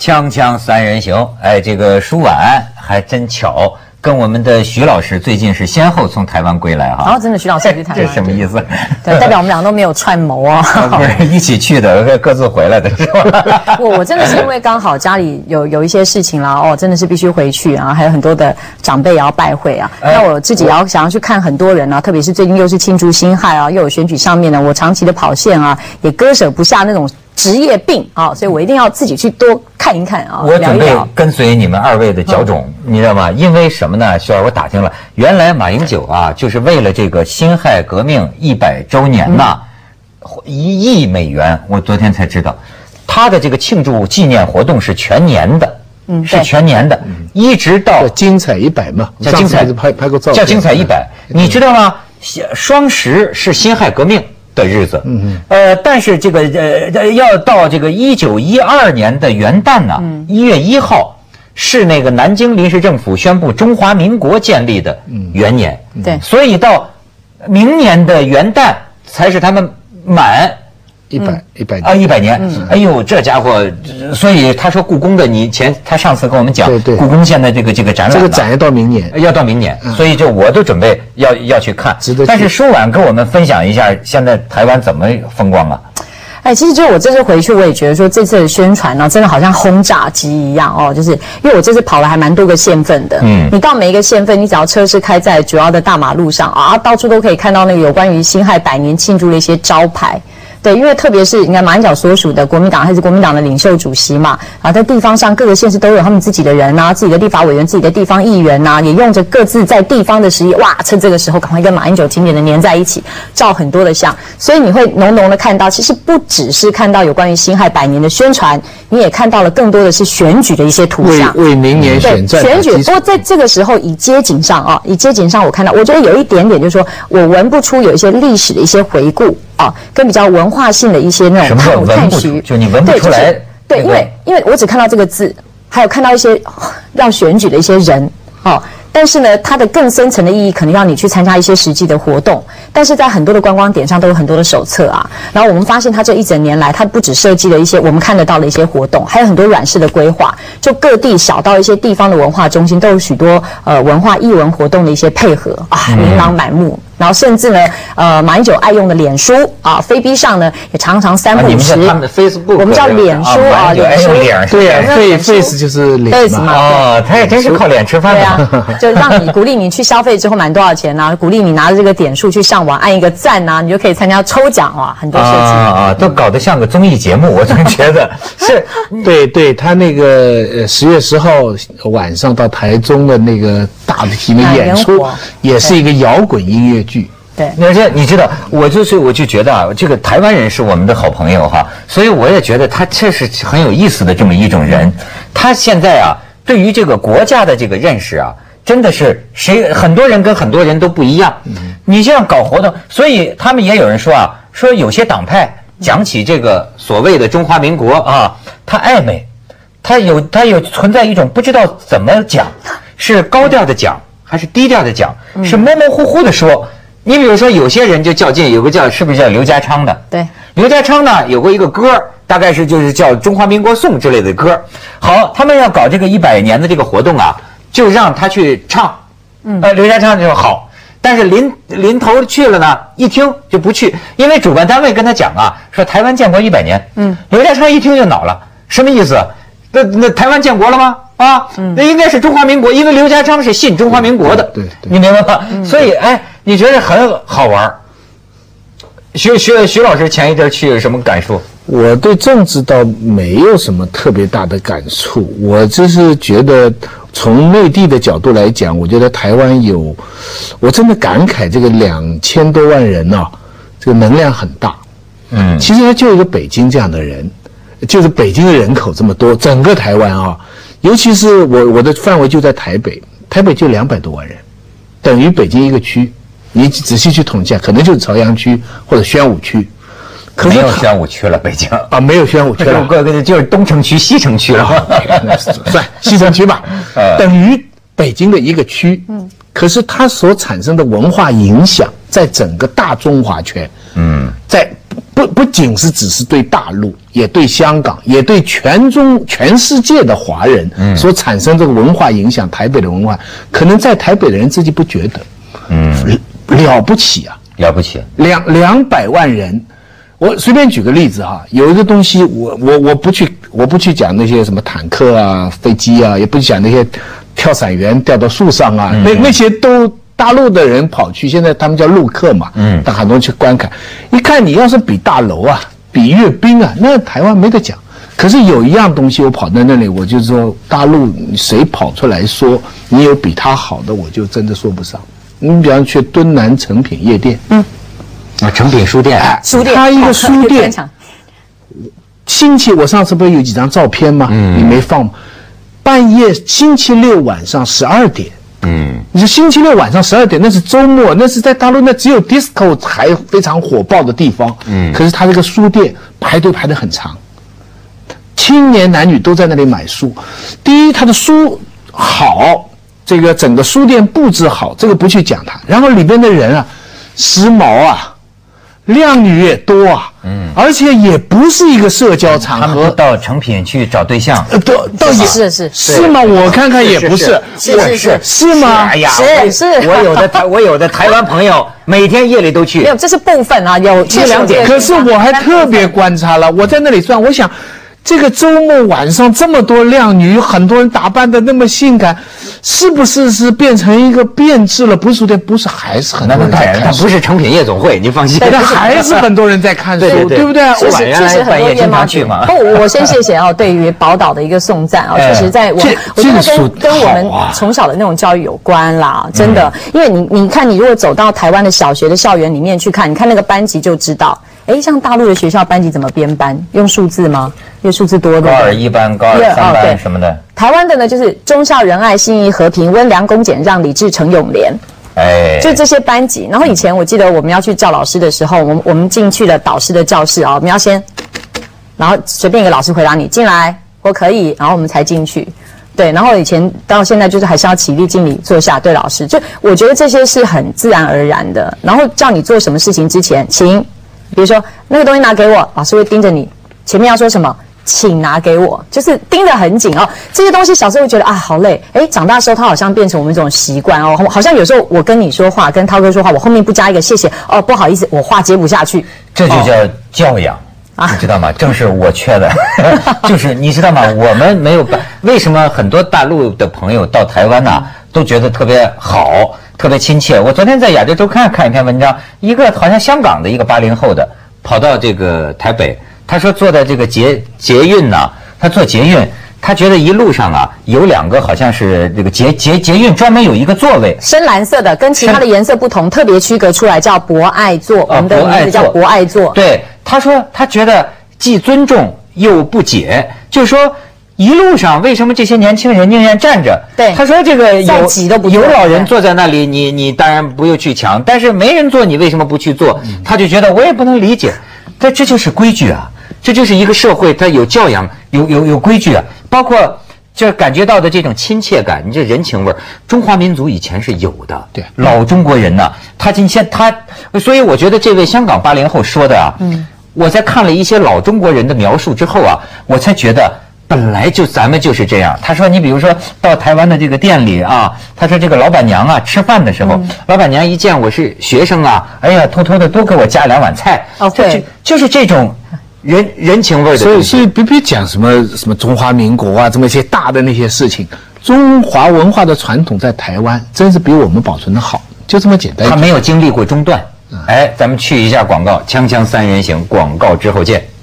锵锵三人行，哎，这个舒婉还真巧，跟我们的徐老师最近是先后从台湾归来哈。 然后真的徐老师去台湾， 这是什么意思？ 对，代表我们俩都没有串谋啊。 不是一起去的，各自回来的是吧？ 我真的是因为刚好家里有一些事情啦，哦，真的是必须回去啊，还有很多的长辈也要拜会啊。那我自己也要想要去看很多人啊，特别是最近又是庆祝辛亥啊，又有选举上面呢，我长期的跑线啊，也割舍不下那种职业病啊，所以我一定要自己去多看一看啊。 我准备跟随你们二位的脚种，你知道吗？因为什么呢？徐老师，我打听了，原来马英九啊，就是为了这个辛亥革命100周年呐，1亿美元，我昨天才知道，他的这个庆祝纪念活动是全年的。是全年的，一直到精彩100嘛， 叫精彩拍过照片， 叫精彩100。你知道吗？双10是辛亥革命的日子，但是这个要到这个1912年的元旦呢，1月1号是那个南京临时政府宣布中华民国建立的元年， 对， 所以到明年的元旦才是他们满。100年，哎呦，这家伙，所以他说故宫的，他上次跟我们讲， 对， 故宫现在这个展览， 这个展要到明年， 所以就我都准备要去看，但是舒婉跟我们分享一下，现在台湾怎么风光啊？ 哎，其实就我这次回去，我也觉得说这次的宣传呢，真的好像轰炸机一样哦。就是因为我这次跑了还蛮多个县份的，你到每一个县份，你只要车是开在主要的大马路上啊，到处都可以看到那个有关于辛亥100年庆祝的一些招牌。对，因为特别是你看马英九所属的国民党，还是国民党的领袖主席嘛，啊，在地方上各个县市都有他们自己的人啊，自己的立法委员、自己的地方议员啊，也用着各自在地方的实力，哇，趁这个时候赶快跟马英九紧紧的黏在一起，照很多的相，所以你会浓浓的看到，其实不只是看到有关于辛亥100年的宣传，你也看到了更多的是选举的一些图像， 为明年选战选举。不过在这个时候，以街景上，我看到，我觉得有一点点就是说我闻不出有一些历史的一些回顾。跟比较文化性的一些那种探寻， 就你闻不出来。 对，因为我只看到这个字，还有看到一些要选举的一些人，但是呢，它的更深层的意义可能要你去参加一些实际的活动。但是在很多的观光点上都有很多的手册啊。然后我们发现，它这一整年来，它不只设计了一些我们看得到的一些活动，还有很多软式的规划。就各地小到一些地方的文化中心，都有许多文化艺文活动的一些配合啊，琳琅满目。然后甚至呢，马英九爱用的脸书啊，飞逼上呢也常常3不5时。 他们的 Facebook， 我们叫脸书啊， 脸书， 对啊 ，Face 就是脸嘛。 哦，他也真是靠脸吃饭的。 对啊，就让你鼓励你去消费之后满多少钱啊，鼓励你拿着这个点数去上网按一个赞啊，你就可以参加抽奖啊，很多设计都搞得像个综艺节目，我总觉得是。 对，他那个10月10号晚上到台中的那个大的体面演出，也是一个摇滚音乐剧。 对， 而且你知道，我就觉得啊，这个台湾人是我们的好朋友哈，所以我也觉得他这是很有意思的这么一种人。他现在啊，对于这个国家的这个认识啊，真的是很多人跟很多人都不一样。你这样搞活动，所以他们也有人说啊，说有些党派讲起这个所谓的中华民国啊，他暧昧，他有存在一种不知道怎么讲，是高调的讲还是低调的讲，是模模糊糊的说。你比如说，有些人就较劲，有个是不是叫刘家昌的？ 对，刘家昌呢有过一个歌，大概就是叫《中华民国颂》之类的歌。好，他们要搞这个100年的这个活动啊，就让他去唱。刘家昌就说好，但是临头去了呢，一听就不去，因为主办单位跟他讲啊，说台湾建国100年。刘家昌一听就恼了，什么意思？那台湾建国了吗？那应该是中华民国，因为刘家昌是信中华民国的。 对， 你明白吗？所以你觉得很好玩。徐老师前一阵去有什么感受？ 我对政治倒没有什么特别大的感触，我就是觉得从内地的角度来讲，我觉得台湾我真的感慨这个2000多万人啊，这个能量很大。其实它就一个北京这样的人，就是北京的人口这么多，整个台湾啊，尤其是我的范围就在台北就200多万人，等于北京一个区。你仔细去统计，可能就是朝阳区或者宣武区。可是没有宣武区了，北京啊，没有宣武区了， 就是东城区、西城区了。 算西城区吧，等于北京的一个区。可是它所产生的文化影响，在整个大中华圈在不仅是只是对大陆，也对香港，也对全世界的华人所产生这个文化影响，台北的文化，可能在台北的人自己不觉得，了不起啊， 了不起 ，200万人。我随便举个例子哈，有一个东西我不去讲那些什么坦克啊、飞机啊，也不去讲那些跳伞员掉到树上啊，那些都大陆的人跑去，现在他们叫陆客嘛，但很多人去观看，一看你要是比大楼啊、比阅兵啊，那台湾没得讲。可是有一样东西，我跑在那里，我就说大陆谁跑出来说你有比他好的，我就真的说不上。你比方去敦南诚品夜店， 诚品书店， 它一个书店，我上次不是有几张照片吗？你没放吗？半夜星期六晚上12点，你说星期六晚上12点，那是周末，那是在大陆那只有 disco 还非常火爆的地方，可是他这个书店排队排得很长，青年男女都在那里买书。第一，他的书好，这个整个书店布置好，这个不去讲它。然后里边的人啊，时髦啊。靓女也多啊，而且也不是一个社交场合。 他们到诚品去找对象， 倒也是吗？我看看也不是，是吗？ 哎呀， 是。 我有的台湾朋友每天夜里都去。 没有，这是部分啊，有去2点。 可是我还特别观察了，我在那里转，我想。这个周末晚上这么多靓女，很多人打扮的那么性感，是不是变成一个变质了？不是书店，不是，还是很多人在看书。 不是诚品夜总会，你放心。 那还是很多人在看书，对不对？ 确实很多夜猫去嘛。 我先谢谢对于宝岛的一个颂赞确实在我觉得跟我们从小的那种教育有关啦，真的。因为你看，你如果走到台湾的小学的校园里面去看，你看那个班级就知道。像大陆的学校班级怎么编班？用数字吗？因为数字多的。 高2、1班、高2、3班什么的。 台湾的呢，就是忠孝仁爱、信义和平、温良恭俭让、礼智诚勇廉。就这些班级。然后以前我记得我们要去叫老师的时候，我们进去了导师的教室我们要先，然后随便一个老师回答你进来，我可以，然后我们才进去。对，然后以前到现在就是还是要起立敬礼坐下对老师。就我觉得这些是很自然而然的。然后叫你做什么事情之前，请。比如说那个东西拿给我，老师会盯着你，前面要说什么，请拿给我，就是盯得很紧这些东西小时候会觉得好累，长大的时候它好像变成我们一种习惯好像有时候我跟你说话，跟涛哥说话，我后面不加一个谢谢不好意思，我话接不下去。 这就叫教养。你知道吗？正是我缺的，就是你知道吗？我们没有为什么很多大陆的朋友到台湾都觉得特别好。特别亲切。我昨天在亚洲周刊看一篇文章，一个好像香港的一个80后的跑到这个台北，他说坐在这个捷运他坐捷运，他觉得一路上有2个好像是这个捷运专门有一个座位， 深蓝色的，跟其他的颜色不同，特别区隔出来叫博爱座，我们的名字叫博爱座。 对，他说他觉得既尊重又不解，就是说。一路上为什么这些年轻人宁愿站着？ 对， 他说这个有老人坐在那里，你当然不用去抢，但是没人坐，你为什么不去做？他就觉得我也不能理解，但这就是规矩啊，这就是一个社会，它有教养，有规矩啊，包括就感觉到的这种亲切感，你这人情味儿，中华民族以前是有的。 对， 老中国人他今天所以我觉得这位香港80后说的我在看了一些老中国人的描述之后我才觉得。本来就咱们就是这样。他说，你比如说到台湾的这个店里他说这个老板娘吃饭的时候，老板娘一见我是学生哎呀，偷偷的多给我加2碗菜。就是这种人情味的。 所以别讲什么中华民国这么一些大的那些事情，中华文化的传统在台湾真是比我们保存的好，就这么简单。 他没有经历过中断。咱们去一下广告，锵锵3人行，广告之后见。